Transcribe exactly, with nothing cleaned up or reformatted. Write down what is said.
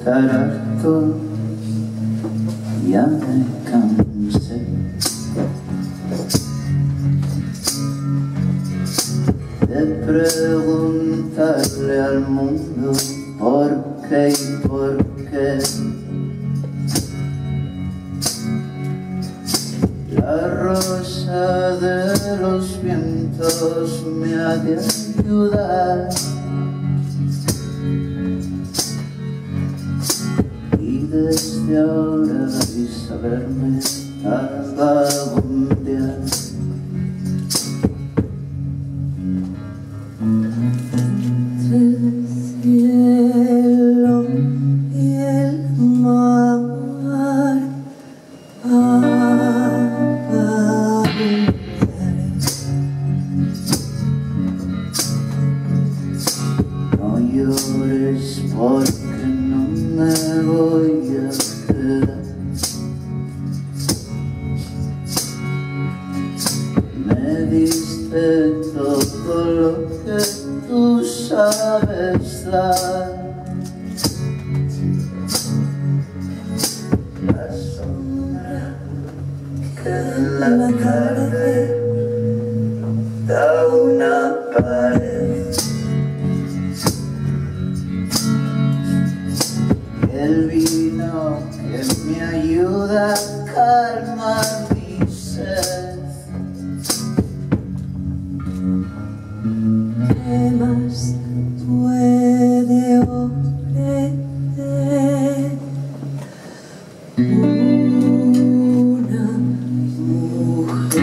estar harto, ya me cansé de preguntarle al mundo por qué y por qué. La rosa de los vientos me ha de ayudar, y desde ahora y saberme vagabundear. Entre el cielo y el mar no llores porque no me voy a quedar. Me diste todo lo que tú sabes dar. La sombra que en la tarde da una pared, el vino que me ayuda a calmar mi sed. ¿Qué más puede ofrecer una mujer?